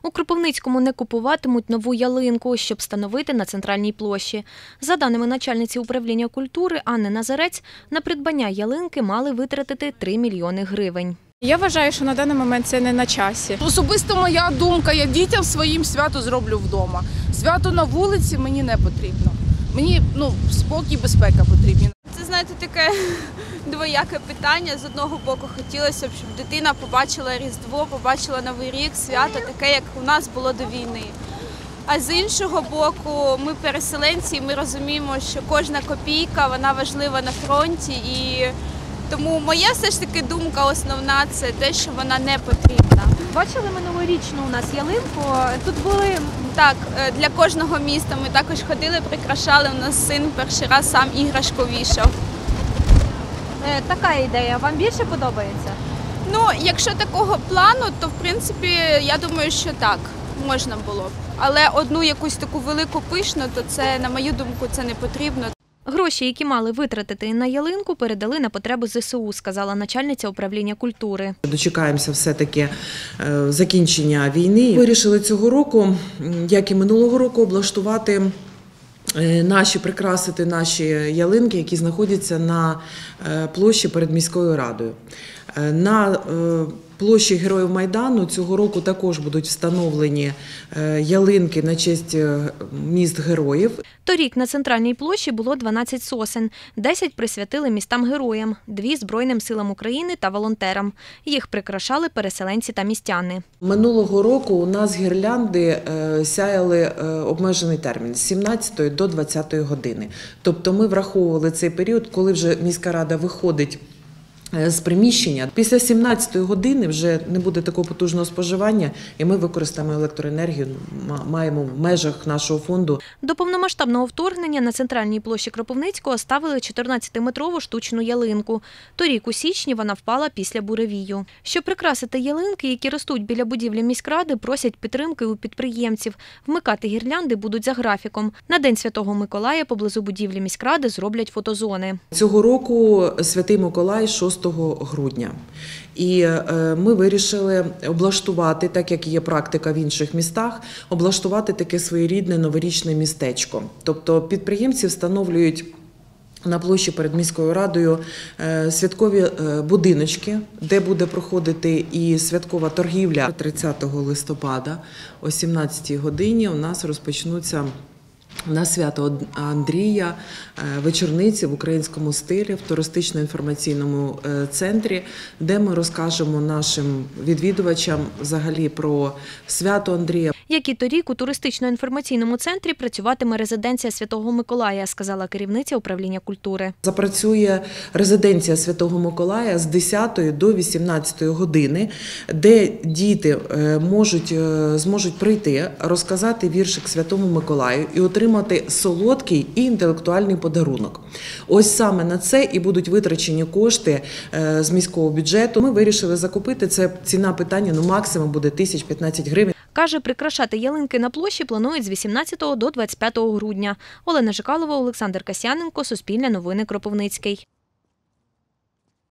У Кропивницькому не купуватимуть нову ялинку, щоб встановити на центральній площі. За даними начальниці управління культури Анни Назарець, на придбання ялинки мали витратити 3 мільйони гривень. Я вважаю, що на даний момент це не на часі. Особисто моя думка, я дітям своїм свято зроблю вдома. Свято на вулиці мені не потрібно. Мені спокій, безпека потрібні. Це, знаєте, таке двояке питання. З одного боку хотілося б, щоб дитина побачила Різдво, побачила Новий рік, свято таке, як у нас було до війни. А з іншого боку, ми переселенці, ми розуміємо, що кожна копійка, вона важлива на фронті. І тому моя все ж таки думка основна – це те, що вона не потрібна. Бачили минулорічну у нас ялинку? Тут були… Так, для кожного міста ми також ходили, прикрашали. У нас син перший раз сам іграшку вішав. Така ідея вам більше подобається? Якщо такого плану, то в принципі, я думаю, що так, можна було б. Але одну якусь таку велику пишну, то це, на мою думку, це не потрібно. Гроші, які мали витратити на ялинку, передали на потреби ЗСУ, сказала начальниця управління культури. Дочекаємося все-таки закінчення війни. Вирішили цього року, як і минулого року, облаштувати прикрасити наші ялинки, які знаходяться на площі перед міською радою. На площі Героїв Майдану цього року також будуть встановлені ялинки на честь міст героїв. Торік на центральній площі було 12 сосен, 10 присвятили містам-героям, 2 – Збройним силам України та волонтерам. Їх прикрашали переселенці та містяни. Минулого року у нас гірлянди сяяли обмежений термін – з 17 до 20 години. Тобто ми враховували цей період, коли вже міська рада виходить з приміщення. Після 17-ї години вже не буде такого потужного споживання, і ми використаємо електроенергію, маємо в межах нашого фонду. До повномасштабного вторгнення на центральній площі Кропивницького ставили 14-метрову штучну ялинку. Торік у січні вона впала після буревію. Щоб прикрасити ялинки, які ростуть біля будівлі міськради, просять підтримки у підприємців. Вмикати гірлянди будуть за графіком. На День Святого Миколая поблизу будівлі міськради зроблять фотозони. Цього року Святий Миколай 6 грудня. І ми вирішили облаштувати, так як є практика в інших містах, облаштувати таке своєрідне новорічне містечко. Тобто підприємці встановлюють на площі перед міською радою святкові будиночки, де буде проходити і святкова торгівля. 30 листопада о 17-й годині у нас розпочнуться на свято Андрія вечорниці в українському стилі в туристично-інформаційному центрі, де ми розкажемо нашим відвідувачам взагалі про свято Андрія. Як і торік, у туристично-інформаційному центрі працюватиме резиденція Святого Миколая, сказала керівниця управління культури. Запрацює резиденція Святого Миколая з 10 до 18 години, де діти зможуть прийти, розказати віршик Святому Миколаю і отримати солодкий і інтелектуальний подарунок. Ось саме на це і будуть витрачені кошти з міського бюджету. Ми вирішили закупити, це ціна питання, максимум буде 1015 гривень. Каже, прикрашати ялинки на площі планують з 18 до 25 грудня. Олена Жикалова, Олександр Касяненко, Суспільне новини, Кропивницький.